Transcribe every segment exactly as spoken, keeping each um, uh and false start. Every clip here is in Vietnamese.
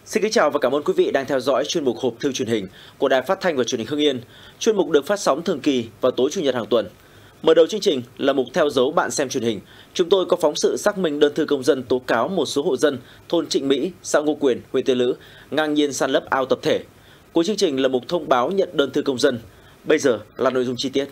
Xin kính chào và cảm ơn quý vị đang theo dõi chuyên mục hộp thư truyền hình của Đài Phát thanh và Truyền hình Hưng Yên. Chuyên mục được phát sóng thường kỳ vào tối Chủ nhật hàng tuần. Mở đầu chương trình là mục theo dấu bạn xem truyền hình. Chúng tôi có phóng sự xác minh đơn thư công dân tố cáo một số hộ dân thôn Trịnh Mỹ, xã Ngô Quyền, huyện Tiên Lữ ngang nhiên san lấp ao tập thể. Cuối chương trình là mục thông báo nhận đơn thư công dân. Bây giờ là nội dung chi tiết.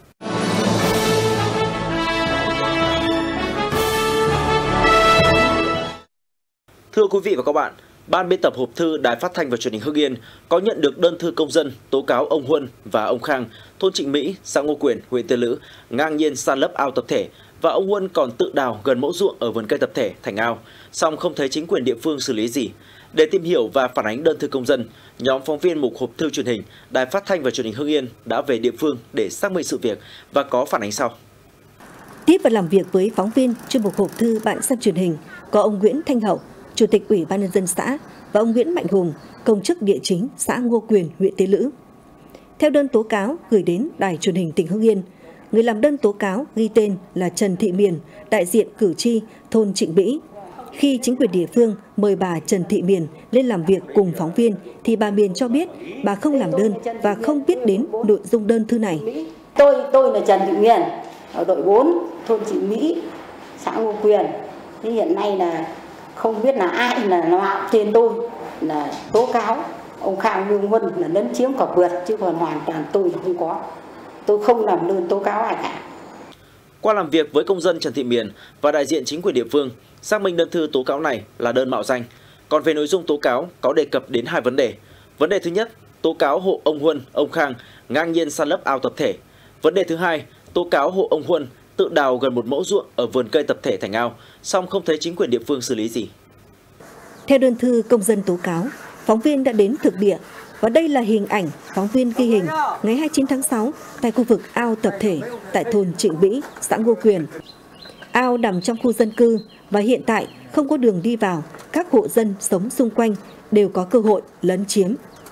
Thưa quý vị và các bạn, Ban biên tập hộp thư Đài Phát thanh và Truyền hình Hưng Yên có nhận được đơn thư công dân tố cáo ông Huân và ông Khang, thôn Trịnh Mỹ, xã Ngô Quyền, huyện Tiên Lữ ngang nhiên san lấp ao tập thể, và ông Huân còn tự đào gần mẫu ruộng ở vườn cây tập thể thành ao, song không thấy chính quyền địa phương xử lý gì. Để tìm hiểu và phản ánh đơn thư công dân, nhóm phóng viên mục hộp thư truyền hình Đài Phát thanh và Truyền hình Hưng Yên đã về địa phương để xác minh sự việc và có phản ánh sau. Tiếp và làm việc với phóng viên chuyên mục hộp thư bạn xem truyền hình có ông Nguyễn Thanh Hậu, Chủ tịch Ủy ban nhân dân xã, và ông Nguyễn Mạnh Hùng, công chức địa chính xã Ngô Quyền, huyện Tiên Lữ. Theo đơn tố cáo gửi đến Đài Truyền hình tỉnh Hưng Yên, người làm đơn tố cáo ghi tên là Trần Thị Miền, đại diện cử tri thôn Trịnh Mỹ. Khi chính quyền địa phương mời bà Trần Thị Miền lên làm việc cùng phóng viên, thì bà Miền cho biết bà không làm đơn và không biết đến nội dung đơn thư này. Tôi tôi là Trần Thị Miền, ở đội bốn, thôn Trịnh Mỹ, xã Ngô Quyền. Thế hiện nay là không biết là ai là nó trên tôi là tố cáo ông Khang Lương Huân là lấn chiếm cọc vượt, chứ còn hoàn toàn tôi không có. Tôi không làm đơn tố cáo ai cả. Qua làm việc với công dân Trần Thị Miền và đại diện chính quyền địa phương, xác minh đơn thư tố cáo này là đơn mạo danh. Còn về nội dung tố cáo có đề cập đến hai vấn đề. Vấn đề thứ nhất, tố cáo hộ ông Huân, ông Khang ngang nhiên san lấp ao tập thể. Vấn đề thứ hai, tố cáo hộ ông Huân tự đào gần một mẫu ruộng ở vườn cây tập thể thành ao, song không thấy chính quyền địa phương xử lý gì. Theo đơn thư công dân tố cáo, phóng viên đã đến thực địa và đây là hình ảnh phóng viên ghi hình ngày hai mươi chín tháng sáu tại khu vực ao tập thể tại thôn Trịnh Mỹ, xã Ngô Quyền. Ao nằm trong khu dân cư và hiện tại không có đường đi vào, các hộ dân sống xung quanh đều có cơ hội lấn chiếm.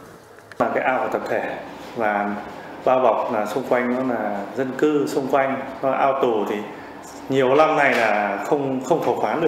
Cái ao tập thể và bao bọc là xung quanh nó là dân cư xung quanh, ao tù thì nhiều năm nay là không không thổ khoán được,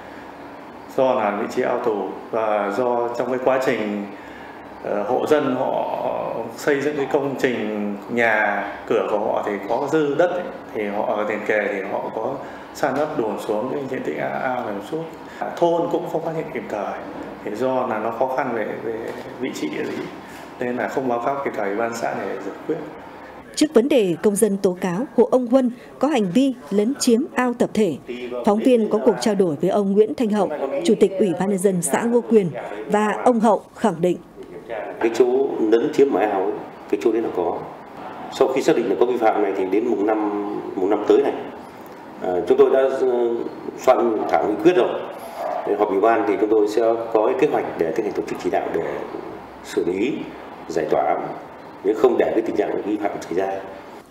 do là vị trí ao tù và do trong cái quá trình uh, hộ dân họ xây dựng cái công trình nhà cửa của họ thì có dư đất ấy, thì họ liền kề thì họ có san lấp đổ xuống cái diện tích ao này một chút. Thôn cũng không phát hiện kịp thời thì do là nó khó khăn về về vị trí địa lý nên là không báo cáo kịp thời ban xã để giải quyết. Trước vấn đề công dân tố cáo hộ ông Huân có hành vi lấn chiếm ao tập thể, phóng viên có cuộc trao đổi với ông Nguyễn Thanh Hậu, Chủ tịch Ủy ban nhân dân xã Ngô Quyền, và ông Hậu khẳng định cái chỗ lấn chiếm mái ao ấy, cái chỗ đấy là có. Sau khi xác định là có vi phạm này thì đến mùng năm mùng năm tới này, à, chúng tôi đã soạn thảo nghị quyết rồi. Để họp ủy ban thì chúng tôi sẽ có cái kế hoạch để tiến hành tổ chức chỉ đạo để xử lý, giải tỏa, nếu không để cái tình trạng vi phạm xảy ra.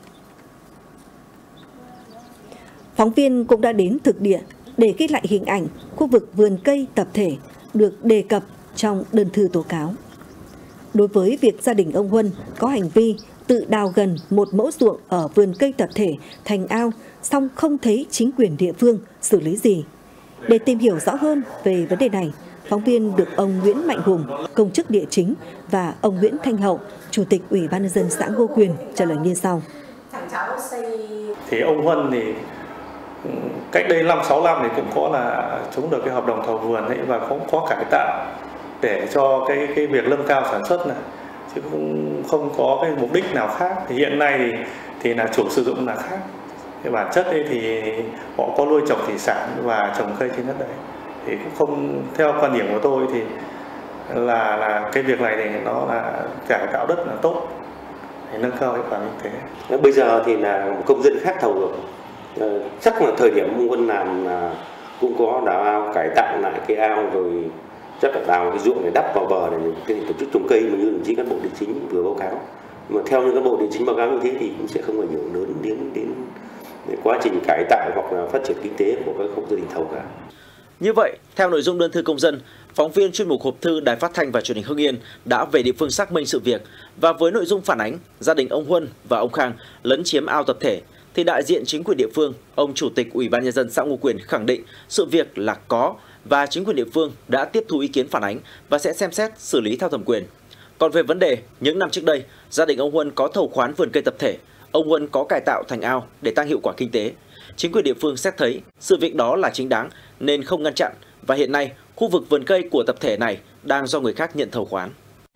Phóng viên cũng đã đến thực địa để ghi lại hình ảnh khu vực vườn cây tập thể được đề cập trong đơn thư tố cáo. Đối với việc gia đình ông Huân có hành vi tự đào gần một mẫu ruộng ở vườn cây tập thể thành ao, song không thấy chính quyền địa phương xử lý gì. Để tìm hiểu rõ hơn về vấn đề này, phóng viên được ông Nguyễn Mạnh Hùng, công chức địa chính, và ông Nguyễn Thanh Hậu, Chủ tịch Ủy ban nhân dân xã Ngô Quyền trả lời như sau. Thì ông Huân thì cách đây năm sáu năm thì cũng có là trúng được cái hợp đồng thầu vườn ấy và cũng có cải tạo để cho cái cái việc nâng cao sản xuất này, chứ cũng không có cái mục đích nào khác. Thì hiện nay thì thì là chủ sử dụng là khác. Cái bản chất ấy thì họ có nuôi trồng thủy sản và trồng cây trên đất đấy. Thì cũng không, theo quan điểm của tôi thì là là cái việc này thì nó là cải tạo đất là tốt để nâng cao hiệu quả kinh tế. Bây giờ thì là công dân khác thầu rồi, ờ, chắc là thời điểm ông Huân làm là cũng có đào ao, cải tạo lại cái ao rồi chắc là đào cái ruộng để đắp vào bờ để cái tổ chức trồng cây mà như đồng chí cán bộ địa chính vừa báo cáo. Mà theo như cán bộ địa chính báo cáo như thế thì cũng sẽ không ảnh hưởng lớn đến đến quá trình cải tạo hoặc là phát triển kinh tế của các hộ gia đình thầu cả. Như vậy, theo nội dung đơn thư công dân, phóng viên chuyên mục hộp thư Đài Phát thanh và Truyền hình Hưng Yên đã về địa phương xác minh sự việc, và với nội dung phản ánh gia đình ông Huân và ông Khang lấn chiếm ao tập thể, thì đại diện chính quyền địa phương, ông Chủ tịch Ủy ban nhân dân xã Ngô Quyền khẳng định sự việc là có và chính quyền địa phương đã tiếp thu ý kiến phản ánh và sẽ xem xét xử lý theo thẩm quyền. Còn về vấn đề những năm trước đây, gia đình ông Huân có thầu khoán vườn cây tập thể, ông Huân có cải tạo thành ao để tăng hiệu quả kinh tế. Chính quyền địa phương xét thấy sự việc đó là chính đáng nên không ngăn chặn, và hiện nay khu vực vườn cây của tập thể này đang do người khác nhận thầu khoán.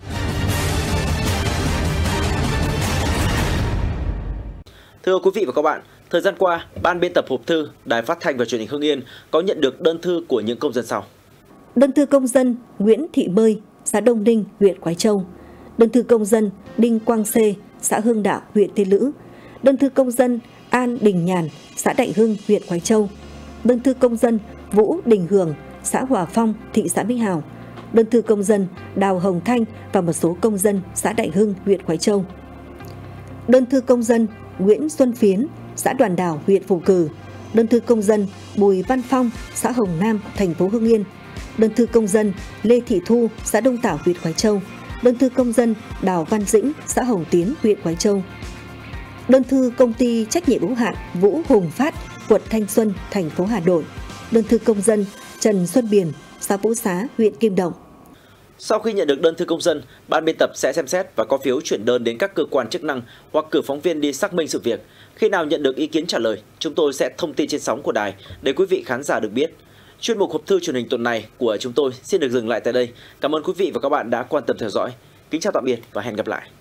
Thưa quý vị và các bạn, thời gian qua, Ban biên tập hộp thư Đài Phát thanh và Truyền hình Hưng Yên có nhận được đơn thư của những công dân sau. Đơn thư công dân Nguyễn Thị Bơi, xã Đông Ninh, huyện Khoái Châu. Đơn thư công dân Đinh Quang Xê, xã Hưng Đạo, huyện Tiên Lữ. Đơn thư công dân An Đình Nhàn, xã Đại Hưng, huyện Khoái Châu. Đơn thư công dân Vũ Đình Hường, xã Hòa Phong, thị xã Mỹ Hào. Đơn thư công dân Đào Hồng Thanh và một số công dân xã Đại Hưng, huyện Khoái Châu. Đơn thư công dân Nguyễn Xuân Phiến, xã Đoàn Đảo, huyện Phù Cử. Đơn thư công dân Bùi Văn Phong, xã Hồng Nam, thành phố Hưng Yên. Đơn thư công dân Lê Thị Thu, xã Đông Tảo, huyện Khoái Châu. Đơn thư công dân Đào Văn Dĩnh, xã Hồng Tiến, huyện Khoái Châu. Đơn thư công ty trách nhiệm hữu hạn Vũ Hùng Phát, quận Thanh Xuân, thành phố Hà Nội. Đơn thư công dân Trần Xuân Biển, xã Vũ Xá, huyện Kim Động. Sau khi nhận được đơn thư công dân, ban biên tập sẽ xem xét và có phiếu chuyển đơn đến các cơ quan chức năng hoặc cử phóng viên đi xác minh sự việc. Khi nào nhận được ý kiến trả lời, chúng tôi sẽ thông tin trên sóng của đài để quý vị khán giả được biết. Chuyên mục hộp thư truyền hình tuần này của chúng tôi xin được dừng lại tại đây. Cảm ơn quý vị và các bạn đã quan tâm theo dõi. Kính chào tạm biệt và hẹn gặp lại.